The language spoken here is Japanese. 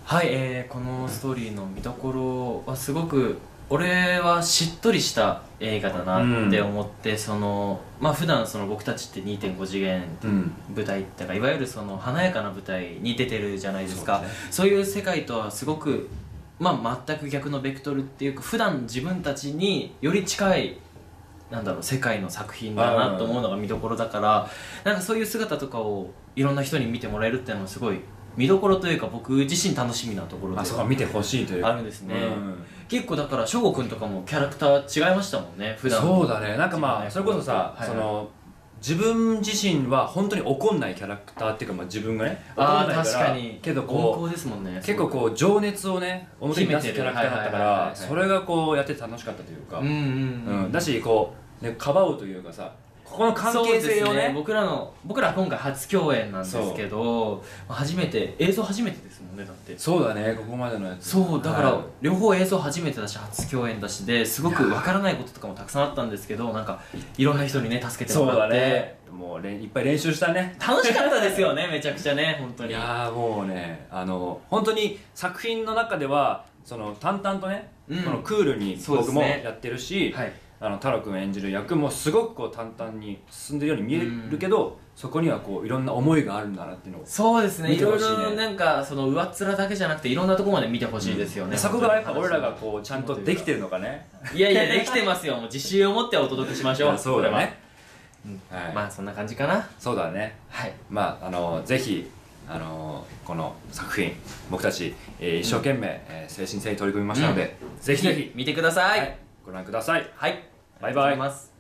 はい、このストーリーの見どころはすごく俺はしっとりした映画だなって思って、普段僕たちって2.5次元舞台ってか、いわゆる華やかな舞台に出てるじゃないですか。そういう世界とはすごく全く逆のベクトルっていうか、普段自分たちにより近い世界の作品だなと思うのが見どころだから、なんかそういう姿とかをいろんな人に見てもらえるっていうのはすごい見どころというか、僕自身楽しみなところでそこは見てほしいというあるんですね。結構だから翔吾くんとかもキャラクター違いましたもんね、普段。 そうだね、なんかそれこそさ、自分自身は本当に怒んないキャラクターっていうか、自分がね怒んないから、 確かにけど温厚ですもんね。 結構情熱をね表に出すキャラクターだったから、それがやってて楽しかったというか、だしかばうというかさ、ここの関係性をね、 僕ら今回初共演なんですけど、映像初めてですもんね。だってそうだね、ここまでのやつ。 そうだから、両方映像初めてだし初共演だしで、すごくわからないこととかもたくさんあったんですけど、なんかいろんな人にね助けてもらって。そうだね、 もういっぱい練習したね。 楽しかったですよねめちゃくちゃね、本当に。 いやもうね、本当に作品の中では淡々とね、このクールに僕もやってるし、太郎くん演じる役もすごく淡々に進んでるように見えるけど、そこにはいろんな思いがあるんだなっていうのを。 そうですね、いろいろなんか上っ面だけじゃなくていろんなところまで見てほしいですよね。 そこがやっぱ俺らがちゃんとできてるのかね。 いやいや、できてますよ。もう自信を持ってお届けしましょう。 そうだね。 そんな感じかな。 そうだね。はい。ぜひこの作品僕たち一生懸命誠心誠意取り組みましたので、ぜひぜひ見てください。 ご覧ください。 はい、 バイバイ。